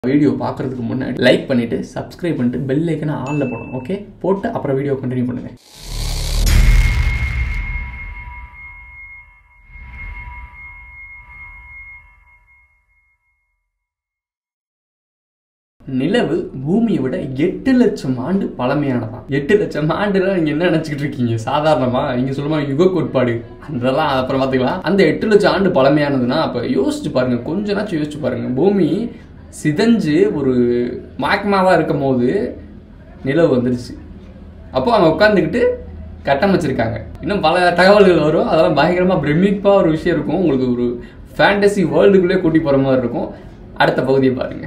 Video பார்க்குறதுக்கு முன்னாடி like பண்ணிவிட்டு சப்ஸ்கிரைப் பண்ணிட்டு பெல் ஐக்கனை ஆனில் போடணும். ஓகே, போட்டு அப்புறம் வீடியோ கண்டினியூ பண்ணுங்கள். நிலவு பூமியை விட 8 லட்சம் ஆண்டு பழமையானதான். 8 லட்சம் ஆண்டுலாம் நீங்க என்ன நினைச்சுக்கிட்டு இருக்கீங்க? சாதாரணமா நீங்க சொல்லுமா யுக கோட்பாடு அதெல்லாம் அப்புறம் பார்த்துக்கலாம். அந்த 8 லட்சம் ஆண்டு பழமையானதுன்னா அப்ப யோசிச்சு பாருங்க, கொஞ்ச நாச்சும் யோசிச்சு பாருங்க. பூமி சிதஞ்சு ஒரு மாக்மாவா இருக்கும் போது நிலவு வந்துருச்சு. அப்போ அவங்க உட்காந்துக்கிட்டு கட்டமைச்சிருக்காங்க. இன்னும் பல தகவல்கள் வரும், அதெல்லாம் பயங்கரமா பிரமிப்பா ஒரு விஷயம் இருக்கும். உங்களுக்கு ஒரு ஃபேண்டசி வேர்ல்டுக்குள்ளே கூட்டி போற மாதிரி இருக்கும். அடுத்த பகுதியை பாருங்க.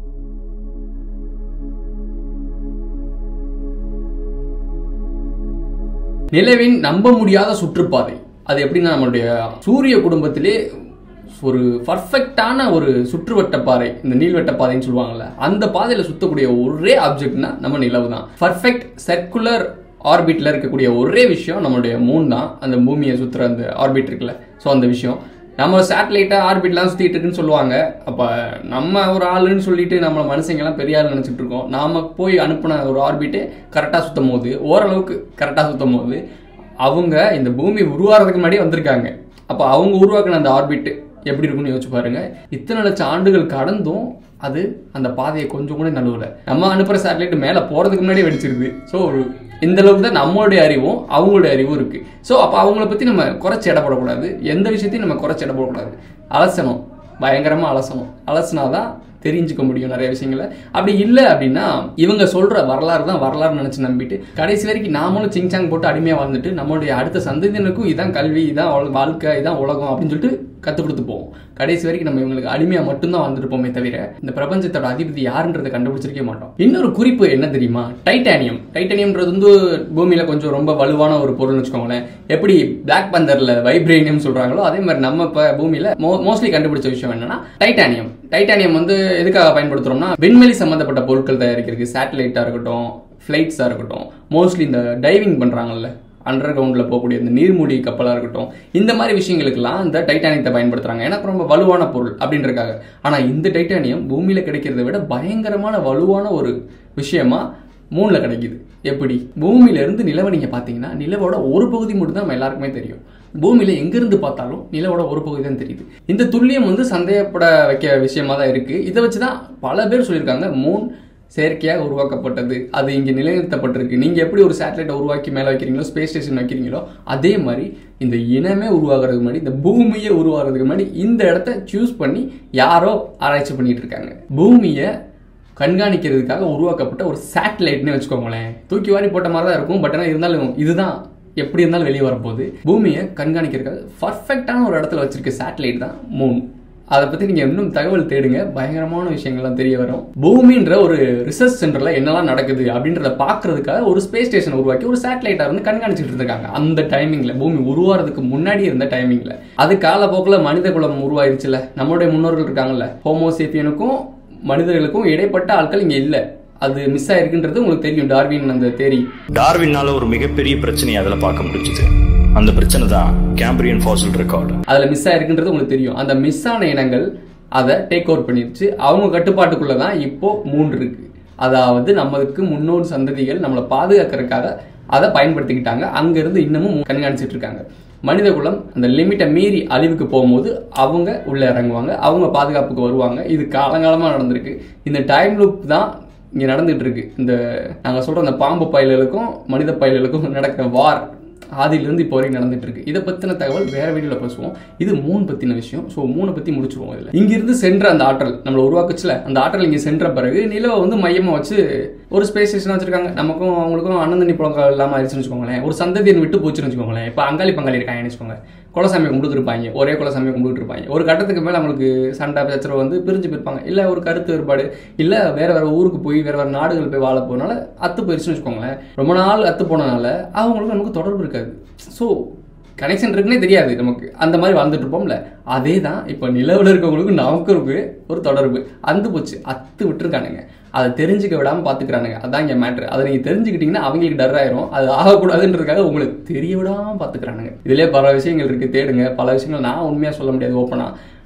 நிலவின் நம்ப முடியாத சுற்றுப்பாதை. அது எப்படின்னா, நம்மளுடைய சூரிய குடும்பத்திலே ஒரு பர்ஃபெக்டான ஒரு சுற்றுவட்ட பாதை, இந்த நீள்வட்ட பாதைன்னு சொல்லுவாங்கல்ல, அந்த பாதையில சுத்தக்கூடிய ஒரே ஆப்ஜெக்ட்னா நம்ம நிலவு தான். பர்ஃபெக்ட் சர்க்குலர் ஆர்பிட்ல இருக்கக்கூடிய ஒரே விஷயம் நம்மளுடைய மூன் தான். அந்த பூமியை சுற்றுற அந்த ஆர்பிட் இருக்குல்ல, ஸோ அந்த விஷயம் நம்ம சேட்டலைட்டா ஆர்பிட்லாம் சுத்திட்டு இருக்குன்னு சொல்லுவாங்க. அப்ப நம்ம ஒரு ஆளுன்னு சொல்லிட்டு நம்ம மனுஷங்கெல்லாம் பெரிய ஆள் நினைச்சிட்டு இருக்கோம். நாம போய் அனுப்பின ஒரு ஆர்பிட்டே கரெக்டா சுத்தும் போது, ஓரளவுக்கு கரெக்டா சுத்தும் போது, அவங்க இந்த பூமி உருவாகிறதுக்கு முன்னாடியே வந்திருக்காங்க. அப்ப அவங்க உருவாக்குன அந்த ஆர்பிட் எப்படி இருக்குன்னு யோசிச்சு பாருங்க. இத்தனை லட்சம் ஆண்டுகள் கடந்தும் அது அந்த பாதையை கொஞ்சம் கூட நடுவுல. நம்ம அனுப்புற சேட்டலைட் மேல போறதுக்கு முன்னாடியே வெடிச்சிருது. ஸோ இந்த அளவுக்கு தான் நம்மளுடைய அறிவும் அவங்களுடைய அறிவும் இருக்கு. ஸோ அப்போ அவங்கள பத்தி நம்ம குறைச்சி இடப்படக்கூடாது. எந்த விஷயத்தையும் நம்ம குறைச்சி இடப்படக்கூடாது. அலசணும், பயங்கரமா அலசணும். அலசினாதான் தெரிஞ்சுக்க முடியும் நிறைய விஷயங்களை. அப்படி இல்லை அப்படின்னா இவங்க சொல்ற வரலாறு தான் வரலாறு நினைச்சு நம்பிட்டு கடைசி வரைக்கும் நாமளும் சிங்சாங் போட்டு அடிமையா வாழ்ந்துட்டு நம்மளுடைய அடுத்த சந்ததியினருக்கும் இதான் கல்வி, இதான் வாழ்க்கை, இதான் உலகம் அப்படின்னு சொல்லிட்டு கற்றுக் கொடுத்து போவோம். கடைசி வரைக்கும் நம்ம இவங்களுக்கு அடிமையா மட்டும்தான் வாழ்ந்துருப்போமே தவிர இந்த பிரபஞ்சத்தோட அதிபதி யாருன்றதை கண்டுபிடிச்சிருக்க மாட்டோம். இன்னொரு குறிப்பு என்ன தெரியுமா? டைட்டானியம். டைட்டானியம்ன்றது வந்து பூமியில கொஞ்சம் ரொம்ப வலுவான ஒரு பொருள்னு வச்சுக்கோங்களேன். எப்படி பிளாக் பந்தர்ல வைப்ரேனியம் சொல்றாங்களோ அதே மாதிரி நம்ம இப்ப பூமியில மோஸ்ட்லி கண்டுபிடிச்ச விஷயம் என்னன்னா டைட்டானியம். டைட்டானியம் வந்து எதுக்காக பயன்படுத்துறோம்னா, விண்வெளி சம்பந்தப்பட்ட பொருட்கள் தயாரிக்கிறதுக்கு, சேட்டலைட்டா இருக்கட்டும், ஃபிளைட்ஸா இருக்கட்டும், மோஸ்ட்லி இந்த டைவிங் பண்றாங்கல்ல, அண்டர் கிரவுண்ட்ல போகக்கூடிய இந்த நீர்மூழ்கி கப்பலா இருக்கட்டும், இந்த மாதிரி விஷயங்களுக்கெல்லாம் இந்த டைட்டானியத்தை பயன்படுத்துறாங்க. ஏன்னா ரொம்ப வலுவான பொருள் அப்படின்றக்காக. ஆனா இந்த டைட்டானியம் பூமியில கிடைக்கிறத விட பயங்கரமான வலுவான ஒரு விஷயமா மூணுல கிடைக்குது. எப்படி? பூமியில இருந்து நிலவை நீங்க பாத்தீங்கன்னா நிலவோட ஒரு பகுதி மட்டும் தான் நம்ம எல்லாருக்குமே தெரியும். பூமியில எங்கிருந்து பார்த்தாலும் நிலவோட ஒரு பகுதி தான் தெரியுது. இந்த துல்லியம் வந்து சந்தேகப்பட வைக்க விஷயமா தான் இருக்கு. இதை வச்சுதான் பல பேர் சொல்லியிருக்காங்க மூன் செயற்கையாக உருவாக்கப்பட்டது, அது இங்கே நிலைநிறுத்தப்பட்டிருக்கு. நீங்கள் எப்படி ஒரு சேட்டலைட்டை உருவாக்கி மேலே வைக்கிறீங்களோ, ஸ்பேஸ் ஸ்டேஷன் வைக்கிறீங்களோ, அதே மாதிரி இந்த இனமே உருவாகிறதுக்கு முன்னாடி, இந்த பூமியை உருவாகிறதுக்கு முன்னாடி இந்த இடத்த சூஸ் பண்ணி யாரோ ஆராய்ச்சி பண்ணிட்டு இருக்காங்க. பூமியை கண்காணிக்கிறதுக்காக உருவாக்கப்பட்ட ஒரு சேட்டலைட்னு வச்சுக்கோங்களேன். தூக்கி வாரி போட்ட மாதிரி தான் இருக்கும். பட் ஆனால் இருந்தாலும் இதுதான் எப்படி இருந்தாலும் வெளியே வரப்போகுது. பூமியை கண்காணிக்கிறதுக்காக பர்ஃபெக்டான ஒரு இடத்துல வச்சிருக்க சேட்டலைட் தான் மூன். அதை பற்றி நீங்கள் இன்னும் தகவல் தேடுங்க, பயங்கரமான விஷயங்கள்லாம் தெரிய வரும். பூமின்ற ஒரு ரிசர்ச் சென்டரில் என்னெல்லாம் நடக்குது அப்படின்றத பார்க்கறதுக்காக ஒரு ஸ்பேஸ் ஸ்டேஷன் உருவாக்கி ஒரு சேட்டலைட்டாக இருந்து கண்காணிச்சுட்டு இருக்காங்க. அந்த டைமிங்கில், பூமி உருவாகிறதுக்கு முன்னாடி இருந்த டைமிங்கில். அது காலப்போக்கில் மனித குலம் உருவாயிருச்சுல. நம்மளுடைய முன்னோர்கள் இருக்காங்கல்ல, ஹோமோசேப்பியனுக்கும் மனிதர்களுக்கும் இடைப்பட்ட ஆட்கள் இங்கே இல்லை. அது மிஸ் ஆயிருக்குன்றது உங்களுக்கு தெரியும். டார்வின் அந்த தேரி. டார்வின்னால ஒரு மிகப்பெரிய பிரச்சனையை அதில் பார்க்க முடிஞ்சது. அந்த பிரச்சனை தான் கேம்பிரியன் ஃபாசில் ரெக்கார்டு. அதுல மிஸ் ஆயிருக்குன்றது உங்களுக்கு தெரியும். அந்த மிஸ் ஆன இனங்கள் அதை டேக் ஓவர் பண்ணிருச்சு. அவங்க கட்டுப்பாட்டுக்குள்ளதான் இப்போ மூன்று இருக்கு. அதாவது நம்மளுக்கு முன்னோர் சந்ததிகள் நம்மளை பாதுகாக்கிறதுக்காக அதை பயன்படுத்திக்கிட்டாங்க. அங்கிருந்து இன்னமும் கண்காணிச்சிட்டு இருக்காங்க. மனித குலம் அந்த லிமிட்டை மீறி அழிவுக்கு போகும்போது அவங்க உள்ள இறங்குவாங்க, அவங்க பாதுகாப்புக்கு வருவாங்க. இது காலங்காலமா நடந்திருக்கு. இந்த டைம் லூப் தான் இங்க நடந்துட்டு இருக்கு. இந்த நாங்க சொல்ற அந்த பாம்பு பயல்களுக்கும் மனித பயல்களுக்கும் நடக்கிற வார் ஆதியிலிருந்து இப்போ வரைக்கும் நடந்துட்டு இருக்கு. இதை பத்தின தகவல் வேற வீடியோல பேசுவோம். இது மூணு பத்தின விஷயம். ஸோ மூணை பத்தி முடிச்சிருவோம். இதுல இங்கிருந்து சென்ற அந்த ஆற்றல் நம்மளை உருவாக்குச்சுல, அந்த ஆற்றல் இங்க சென்ற பிறகு நிலவை வந்து மையமா வச்சு ஒரு ஸ்பேஸ் ஸ்டேஷன் வச்சிருக்காங்க. நமக்கும் அவங்களுக்கும் அண்ணன் தண்ணி புழக்கம் இல்லாம ஆயிடுச்சுன்னு வச்சுக்கோங்களேன். ஒரு சந்ததியை விட்டு போச்சுன்னு வச்சுக்கோங்களேன். இப்போ அங்காளி பங்காளி இருக்காங்கன்னு வச்சுக்கோங்க. குலசாமியை கும்பிட்டு இருப்பாங்க, ஒரே குலசாமியை கும்பிட்டு இருப்பாங்க. ஒரு கட்டத்துக்கு மேலே அவங்களுக்கு சண்டை பிரச்சனை வந்து பிரிஞ்சு போயிருப்பாங்க. இல்லை ஒரு கருத்து வேறுபாடு, இல்லை வேற வேற ஊருக்கு போய் வேற வேற நாடுகள் போய் வாழ போனால அத்து போயிருச்சுன்னு வச்சுக்கோங்களேன். ரொம்ப நாள் அத்து போனதுனால அவங்களுக்கு நமக்கு தொடர்பு இருக்காது. ஸோ கனெக்ஷன் இருக்குன்னே தெரியாது நமக்கு. அந்த மாதிரி வாழ்ந்துட்டு இருப்போம்ல, அதே தான் இப்போ நிலவில் இருக்கவங்களுக்கு நமக்கு இருக்கு ஒரு தொடர்பு. அந்து போச்சு, அத்து விட்டுருக்கானுங்க. அதை தெரிஞ்சுக்க விடாமல் பார்த்துக்கிறானுங்க. அதான் இங்கே மேட்ரு. அதை நீங்கள் தெரிஞ்சுக்கிட்டீங்கன்னா அவங்களுக்கு டர் ஆயிரும். அது ஆகக்கூடாதுன்றதுக்காக உங்களுக்கு தெரிய விடாமல் பார்த்துக்கிறானுங்க. இதுலேயே பல விஷயங்கள் இருக்குது, தேடுங்க. பல விஷயங்கள் நான் உண்மையாக சொல்ல முடியாது ஓப்பனாக.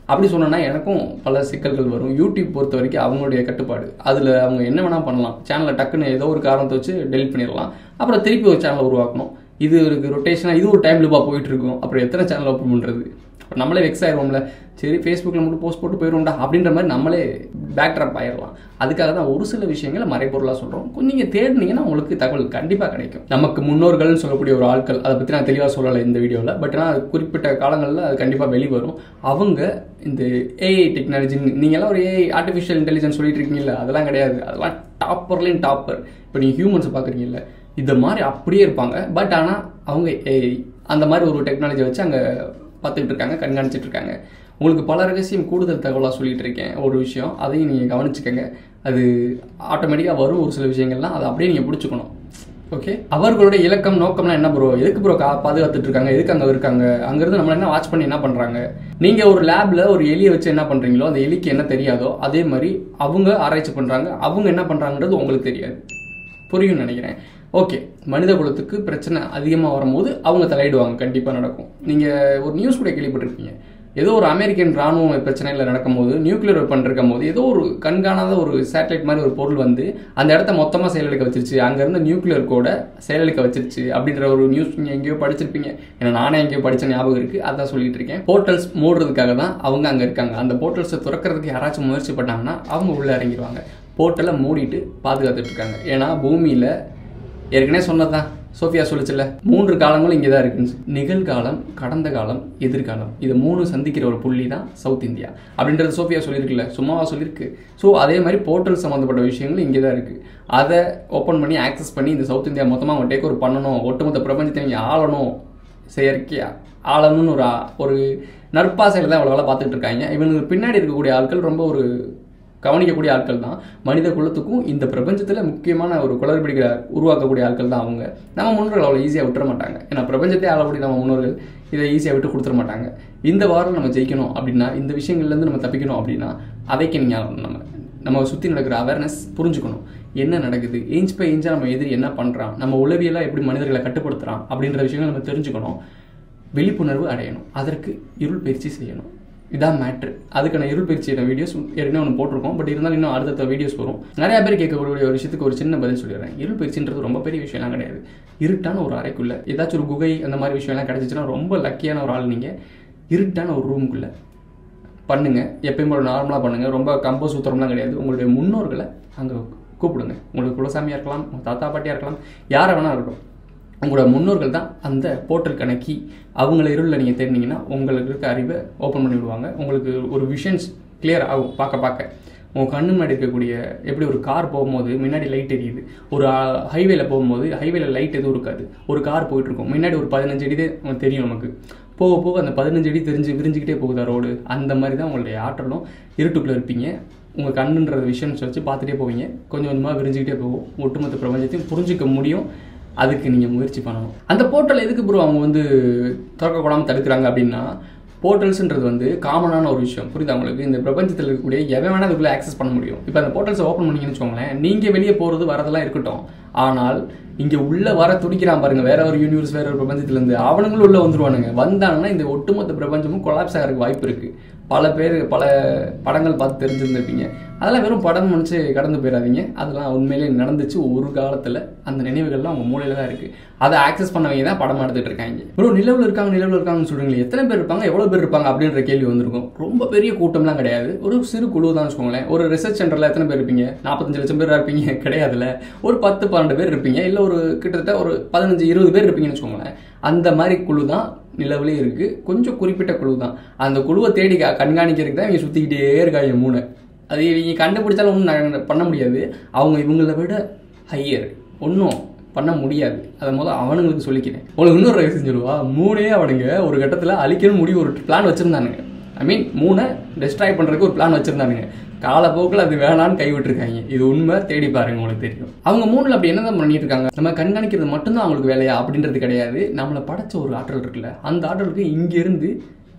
அப்படி சொன்னோன்னா எனக்கும் பல சிக்கல்கள் வரும். யூடியூப் பொறுத்த வரைக்கும் அவங்களுடைய கட்டுப்பாடு, அதில் அவங்க என்ன வேணால் பண்ணலாம். சேனலை டக்குன்னு ஏதோ ஒரு காரணத்தை வச்சு டெலிட் பண்ணிடலாம், அப்புறம் திருப்பி ஒரு சேனலை உருவாக்கணும். இது ஒரு ரொட்டேஷனாக இது ஒரு டைம் லூப்பாக போயிட்டு இருக்கும். அப்புறம் எத்தனை சேனல் ஓப்பன் பண்ணுறது? நம்மளே வெக்ஸ் ஆயிடுவோம்ல. சரி ஃபேஸ்புக்கில் மட்டும் போஸ்ட் போட்டு போயிடுவோம்டா அப்படின்ற மாதிரி நம்மளே பேக்ட்ராப் ஆயிடலாம். அதுக்காக தான் ஒரு சில விஷயங்களை மறைபொருளாக சொல்கிறோம். நீங்கள் தேடினீங்கன்னா உங்களுக்கு தகவல் கண்டிப்பாக கிடைக்கும். நமக்கு முன்னோர்கள்னு சொல்லக்கூடிய ஒரு ஆட்கள், அதை பற்றி நான் தெளிவாக சொல்லலை இந்த வீடியோவில். பட் ஆனால் குறிப்பிட்ட காலங்களில் அது கண்டிப்பாக வெளிவரும். அவங்க இந்த ஏஐ டெக்னாலஜி, நீங்கள்லாம் ஒரு ஏஐ ஆர்டிஃபிஷியல் இன்டெலிஜென்ஸ் சொல்லிட்டு இருக்கீங்கல்ல, அதெல்லாம் கிடையாது. அதெல்லாம் டாப்பர்லேயும் டாப்பர். இப்போ நீங்கள் ஹியூமன்ஸை பார்க்குறீங்கல்ல, இந்த மாதிரி அப்படியே இருப்பாங்க. பட் ஆனால் அவங்க ஏஐ அந்த மாதிரி ஒரு டெக்னாலஜியை வச்சு அங்கே பார்த்துக்கிட்டு இருக்காங்க, கண்காணிச்சிட்டு இருக்காங்க. உங்களுக்கு பல ரகசியம் கூடுதல் தகவலாக சொல்லிட்டு இருக்கேன். ஒரு விஷயம் அதையும் நீங்கள் கவனிச்சுக்கோங்க. அது ஆட்டோமேட்டிக்காக வரும். ஒரு சில விஷயங்கள்லாம் அதை அப்படியே நீங்கள் பிடிச்சிக்கணும். ஓகே, அவர்களுடைய இலக்கம் நோக்கம்லாம் என்ன ப்ரோ? எதுக்கு ப்ரோ பாதுகாத்துட்டு இருக்காங்க? எதுக்கு அங்கே இருக்காங்க? அங்கேருந்து நம்மளை என்ன வாட்ச் பண்ணி என்ன பண்ணுறாங்க? நீங்கள் ஒரு லேபில் ஒரு எலியை வச்சு என்ன பண்ணுறீங்களோ அந்த எலிக்கு என்ன தெரியாதோ அதே மாதிரி அவங்க ஆராய்ச்சி பண்ணுறாங்க. அவங்க என்ன பண்ணுறாங்கன்றது உங்களுக்கு தெரியாது. புரியும் நினைக்கிறேன். ஓகே, மனித குலத்துக்கு பிரச்சனை அதிகமாக வரும்போது அவங்க தலையிடுவாங்க, கண்டிப்பாக நடக்கும். நீங்கள் ஒரு நியூஸ் கூட கேள்விப்பட்டிருப்பீங்க. ஏதோ ஒரு அமெரிக்கன் ராணுவ பிரச்சனையில் நடக்கும்போது, நியூக்ளியர் வெப்பன் இருக்கும்போது, ஏதோ ஒரு கண்காணாத ஒரு சேட்டலைட் மாதிரி ஒரு பொருள் வந்து அந்த இடத்த மொத்தமாக செயலிழக்க வச்சிருச்சு, அங்கேருந்து நியூக்ளியர் கூட செயலிழக்க வச்சிருச்சு அப்படின்ற ஒரு நியூஸ் நீங்கள் எங்கேயோ படிச்சிருப்பீங்க. ஏன்னா நானே எங்கேயோ படித்த ஞாபகம் இருக்குது, அதான் சொல்லிட்டு இருக்கேன். போர்ட்டல்ஸ் மூடுறதுக்காக தான் அவங்க அங்கே இருக்காங்க. அந்த போர்ட்டல்ஸை துறக்கிறதுக்கு யாராச்சும் முயற்சி பண்ணாங்கன்னா அவங்க உள்ளே இறங்கிடுவாங்க. போர்ட்டலை மூடிட்டு பாதுகாத்துட்டு இருக்காங்க. ஏன்னா பூமியில் ஏற்கனவே சொன்னதான் சோஃபியா சொல்லிச்சுல, 3 காலங்களும் இங்கே தான் இருக்குன்னு. நிகழ்காலம், கடந்த காலம், எதிர்காலம், இது 3 சந்திக்கிற ஒரு புள்ளி தான் சவுத் இந்தியா அப்படின்றது சோஃபியா சொல்லியிருக்குல்ல, சும்மாவா சொல்லியிருக்கு. ஸோ அதே மாதிரி போர்ட்டல் சம்மந்தப்பட்ட விஷயங்களும் இங்கே தான் இருக்குது. அதை ஓப்பன் பண்ணி ஆக்சஸ் பண்ணி இந்த சவுத் இந்தியா மொத்தமாக அவங்க டேக் ஓவர் பண்ணணும், ஒட்டுமொத்த பிரபஞ்சத்தை நீங்கள் ஆளணும், செயற்கையாக ஆளணும்னு ஒரு நற்பாசையில் தான் அவ்வளோ வேலை பார்த்துட்டு இருக்காங்க. இவனுக்கு பின்னாடி இருக்கக்கூடிய ஆட்கள் ரொம்ப ஒரு கவனிக்கக்கூடிய ஆட்கள் தான். மனித குலத்துக்கும் இந்த பிரபஞ்சத்தில் முக்கியமான ஒரு குளறுபடிகளை உருவாக்கக்கூடிய ஆட்கள் தான் அவங்க. நம்ம முன்னோர்கள் அவ்வளோ ஈஸியாக விட்டுற மாட்டாங்க. ஏன்னா பிரபஞ்சத்தை ஆளக்கூடிய நம்ம முன்னோர்கள் இதை ஈஸியாக விட்டு கொடுத்துட மாட்டாங்க. இந்த வாரம் நம்ம ஜெயிக்கணும் அப்படின்னா, இந்த விஷயங்கள்லேருந்து நம்ம தப்பிக்கணும் அப்படின்னா, அதைக்கு நீங்கள் நம்ம சுற்றி நடக்கிற அவேர்னஸ் புரிஞ்சுக்கணும். என்ன நடக்குது, இன்ச் பை இன்ச்சாக நம்ம எதிரி என்ன பண்ணுறான், நம்ம உளவியலாக எப்படி மனிதர்களை கட்டுப்படுத்துகிறான் அப்படின்ற விஷயங்கள் நம்ம தெரிஞ்சுக்கணும். விழிப்புணர்வு அடையணும். அதற்கு இருள் பயிற்சி செய்யணும். இதான் மேட்ரு. அதுக்கான இருள் பயிற்சியோட வீடியோஸ் ஏற்கனவே ஒன்று போட்டிருக்கோம். பட் இருந்தாலும் இன்னும் அடுத்த வீடியோஸ் வரும். நிறைய பேர் கேட்கக்கூடிய ஒரு விஷயத்துக்கு ஒரு சின்ன பதில் சொல்லிடுறேன். இருள் பயிற்சின்றது ரொம்ப பெரிய விஷயம்லாம் கிடையாது. இருட்டான ஒரு அறைக்குள்ளே ஏதாச்சும் ஒரு குகை அந்த மாதிரி விஷயம்லாம் கிடச்சிச்சுன்னா ரொம்ப லக்கியான ஒரு ஆள் நீங்கள். இருட்டான ஒரு ரூமுக்குள்ளே பண்ணுங்கள். எப்பயும் ஒரு நார்மலாக பண்ணுங்கள். ரொம்ப கம்போ சூத்திரம்லாம் கிடையாது. உங்களுடைய முன்னோர்களை அங்கே கூப்பிடுங்க. உங்களுக்கு குலசாமியாக இருக்கலாம், உங்கள் தாத்தா பாட்டியாக இருக்கலாம், யாரை வேணால் இருக்கட்டும். உங்களோட முன்னோர்கள் தான் அந்த போர்ட்டல் கணக்கி. அவங்கள இருளில் நீங்கள் தேடினீங்கன்னா உங்களுக்கு இருக்க அறிவை ஓப்பன் பண்ணி விடுவாங்க. உங்களுக்கு ஒரு விஷன்ஸ் கிளியர் ஆகும். பார்க்க உங்கள் கண்ணு முன்னாடி இருக்கக்கூடிய, எப்படி ஒரு கார் போகும்போது முன்னாடி லைட் எரியுது, ஒரு ஹைவேல போகும்போது ஹைவேல லைட் எதுவும் இருக்காது, ஒரு கார் போயிட்டுருக்கும், முன்னாடி ஒரு 15 அடி தான் தெரியும் நமக்கு. போக போக அந்த 15 அடி விரிஞ்சிக்கிட்டே போகுதா ரோடு. அந்த மாதிரி தான் உங்களுடைய ஆற்றலும். இருட்டுக்குள்ளே இருப்பீங்க. உங்கள் கண்ணுன்ற விஷன்ஸ் வச்சு பார்த்துட்டே போவீங்க. கொஞ்சம் கொஞ்சமாக விரிஞ்சிக்கிட்டே போகும். ஒட்டுமொத்த பிரபஞ்சத்தையும் புரிஞ்சிக்க முடியும். அதுக்கு நீங்கள் முயற்சி பண்ணணும். அந்த போர்ட்டல் எதுக்கு ப்ரோ அவங்க வந்து திறக்கக்கூடாமல் தடுக்கிறாங்க அப்படின்னா, போர்ட்டல்ஸ்ன்றது காமனான ஒரு விஷயம். புரியுதா உங்களுக்கு? இந்த பிரபஞ்சத்தில் இருக்கக்கூடிய எவன் வேணால் அதுக்குள்ளே ஆக்சஸ் பண்ண முடியும். இப்போ அந்த போர்ட்டல்ஸை ஓப்பன் பண்ணிங்கன்னு வச்சுக்கோங்களேன், நீங்கள் வெளியே போகிறது வரதெல்லாம் இருக்கட்டும். ஆனால் இங்கே உள்ளே வர துடிக்கிறான் பாருங்கள், வேற ஒரு யூனிவர்ஸ், வேற ஒரு பிரபஞ்சத்துலேருந்து அவனுங்களும் உள்ளே வந்துருவானுங்க. வந்தாங்கன்னா இந்த ஒட்டுமொத்த பிரபஞ்சமும் கொலாப்ஸ் ஆகிறதுக்கு வாய்ப்பு இருக்குது. பல பேர் பல படங்கள் பார்த்து தெரிஞ்சிருந்திருப்பீங்க. அதெல்லாம் வெறும் படம் நினச்சி கடந்து போயிடாதீங்க. அதெல்லாம் உண்மையிலே நடந்துச்சு ஒரு காலத்தில். அந்த நினைவுகள்லாம் அவங்க மூலையில் தான் இருக்குது. அதை ஆக்சஸ் பண்ணவங்க தான் படம் எடுத்துகிட்டு இருக்காங்க. ப்ரோ நிலவில் இருக்காங்கன்னு சொல்கிறீங்களே, எத்தனை பேர் இருப்பாங்க, எவ்வளோ பேர் இருப்பாங்க அப்படின்ற கேள்வி வந்திருக்கும். ரொம்ப பெரிய கூட்டம்லாம் கிடையாது. ஒரு சிறு குழு தான் வச்சுக்கோங்களேன். ஒரு ரிசர்ச் சென்டரில் எத்தனை பேர் இருப்பீங்க? 45 லட்சம் பேர் இருப்பீங்க கிடையாதுல்ல. ஒரு 10-12 பேர் இருப்பீங்க. இல்லை ஒரு கிட்டத்தட்ட ஒரு 15-20 பேர் இருப்பீங்கன்னு வச்சுக்கோங்களேன். அந்த மாதிரி குழு தான் நிலவுலேயே இருக்குது. கொஞ்சம் குறிப்பிட்ட குழு தான். அந்த குழுவை தேடி கண்காணிக்கிறதுக்கு தான் இவங்க சுற்றிக்கிட்டே இருக்காங்க 3. அது இவங்க கண்டுபிடிச்சாலும் ஒன்றும் பண்ண முடியாது. அவங்க இவங்களை விட ஹையர் ஒன்றும் பண்ண முடியாது. அதை அவனுங்களுக்கு சொல்லிக்கிறேன். உங்களுக்கு இன்னொரு ரகசியம் சொல்லுவா, 3 அவனுங்க ஒரு கட்டத்தில் அழிக்கணும் முடிவு ஒரு பிளான் வச்சுருந்தானுங்க. ஐ மீன் 3 டெஸ்ட்ராய் பண்ணுறதுக்கு ஒரு பிளான் வச்சுருந்தானுங்க. காலப்போக்கில் அது வேணான்னு கைவிட்டுருக்காங்க. இது உண்மை, தேடி பாருங்க, உங்களுக்கு தெரியும். அவங்க 3 அப்படி என்னதான் பண்ணிட்டு இருக்காங்க? நம்ம கண்காணிக்கிறது மட்டும்தான் அவங்களுக்கு வேலையா அப்படின்றது கிடையாது. நம்மளை படைச்ச ஒரு ஆற்றல் இருக்குல்ல, அந்த ஆற்றலுக்கு இங்கேருந்து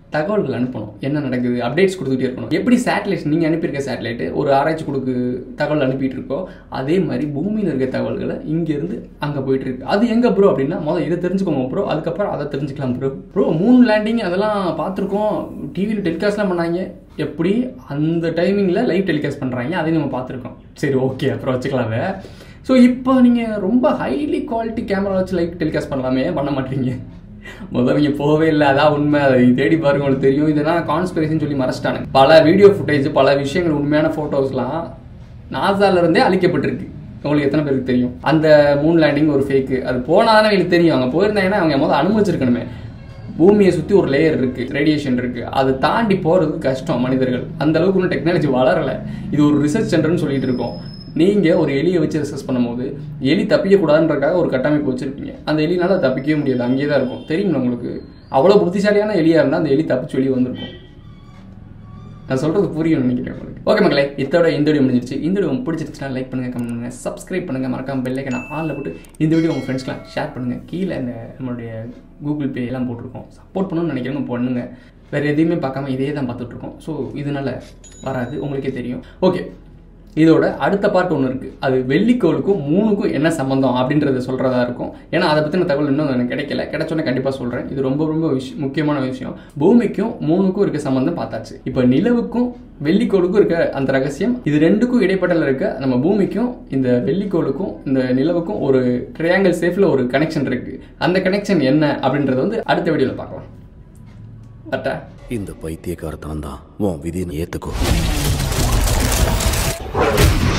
தகவல்கள் அனுப்பணும், என்ன நடக்குது, அப்டேட்ஸ் கொடுத்துட்டே இருக்கணும். எப்படி சேட்டலைட் நீங்கள் அனுப்பியிருக்க சேட்டலைட்டு ஒரு ஆராய்ச்சி தகவல் அனுப்பிட்டு இருக்கோ, அதே மாதிரி பூமியில் இருக்க தகவல்களை இங்கேருந்து அங்கே போயிட்டு இருக்கு. அது எங்கே ப்ரோ அப்படின்னா, முதல்ல இதை தெரிஞ்சுக்கோங்க ப்ரோ, அதுக்கப்புறம் அதை தெரிஞ்சுக்கலாம் ப்ரோ. மூன் லேண்டிங் அதெல்லாம் பார்த்துருக்கோம், டிவியில் டெலிகாஸ்ட்லாம் பண்ணாங்க. எப்படி அந்த டைமிங்கில் லைவ் டெலிகாஸ்ட் பண்ணுறாங்க, அதையும் நம்ம பார்த்துருக்கோம். சரி ஓகே, அப்புறம் வச்சுக்கலாமே. ஸோ இப்போ நீங்கள் ரொம்ப ஹைலி குவாலிட்டி கேமரா வச்சு லைவ் டெலிகாஸ்ட் பண்ணலாமே, பண்ண மாட்டீங்க. முதல்ல நீங்கள் போகவே இல்லை, அதான் உண்மை. அதை தேடி பாருங்க, உங்களுக்கு தெரியும். இதெல்லாம் கான்ஸ்பிரேசின்னு சொல்லி மறைச்சிட்டாங்க. பல வீடியோ ஃபுட்டேஜ், பல விஷயங்கள், உண்மையான ஃபோட்டோஸ்லாம் நாசாலேருந்தே அழிக்கப்பட்டிருக்கு. உங்களுக்கு எத்தனை பேருக்கு தெரியும்? அந்த மூன் லேண்டிங் ஒரு ஃபேக்கு, அது போனாதானே எனக்கு தெரியும். அவங்க போயிருந்தாங்கன்னா அவங்க முதல்ல அனுமதிச்சிருக்கணுமே. பூமியை சுற்றி ஒரு லேயர் இருக்குது, ரேடியேஷன் இருக்குது, அதை தாண்டி போகிறது கஷ்டம். மனிதர்கள் அந்த அளவுக்கு ஒன்றும் டெக்னாலஜி வளரலை. இது ஒரு ரிசர்ச் சென்டர்னு சொல்லிட்டு இருக்கோம். நீங்கள் ஒரு எலியை வச்சு ரிசர்ச் பண்ணும்போது எலி தப்பிக்கக்கூடாதுன்றக்காக ஒரு கட்டமைப்பு வச்சுருப்பீங்க. அந்த எலினால தப்பிக்கவே முடியாது, அங்கேயே தான் இருக்கும். தெரியுங்களா உங்களுக்கு? அவ்வளோ புத்திசாலியான எலியாக இருந்தால் அந்த எலி தப்பிச்சு வெளியே வந்திருக்கும். நான் சொல்கிறது புரியும் நினைக்கிறேன் உங்களுக்கு. ஓகே மக்களே, இதோட இந்த வீடியோ முடிஞ்சிருச்சு. இந்த வீடியோ பிடிச்சிருச்சுன்னா லைக் பண்ணுங்கள், கமெண்ட் பண்ணுங்கள், சப்ஸ்கிரைப் பண்ணுங்கள், மறக்காம பெல் ஐகானை ஆன்ல போட்டு இந்த வீடியோ உங்கள் ஃப்ரெண்ட்ஸ்லாம் ஷேர் பண்ணுங்கள். கீழே இந்த நம்மளுடைய கூகுள் பே எல்லாம் போட்டிருக்கோம். சப்போர்ட் பண்ணணும்னு நினைக்கிறவங்க பண்ணுங்க. வேறு எதையுமே பார்க்காம இதே தான் பார்த்துட்ருக்கோம். ஸோ இதனால் வராது, உங்களுக்கே தெரியும். ஓகே, இதோட அடுத்த பார்ட் ஒன்று இருக்குது. அது வெள்ளிக்கோளுக்கும் மூணுக்கும் என்ன சம்மந்தம் அப்படின்றத சொல்கிறதா இருக்கும். ஏன்னா அதை பற்றின தகவல் இன்னும் எனக்கு கிடைக்கல. கிடைச்சோன்னே கண்டிப்பாக சொல்கிறேன். இது ரொம்ப ரொம்ப முக்கியமான விஷயம். பூமிக்கும் மூணுக்கும் இருக்க சம்மந்தம் பார்த்தாச்சு. இப்போ நிலவுக்கும் வெள்ளிக்கோளுக்கும் இருக்க அந்த ரகசியம், இது ரெண்டுக்கும் இடைப்பட்டல இருக்க நம்ம பூமிக்கும் இந்த வெள்ளிக்கோளுக்கும் இந்த நிலவுக்கும் ஒரு ட்ரையாங்கிள் ஷேப்பில் ஒரு கனெக்ஷன் இருக்குது. அந்த கனெக்ஷன் என்ன அப்படின்றத வந்து அடுத்த வீடியோவில் பார்க்கலாம். அட்டா இந்த பைத்தியக்காரத்தான் தான் உன் விதியை ஏற்றுக்கோ.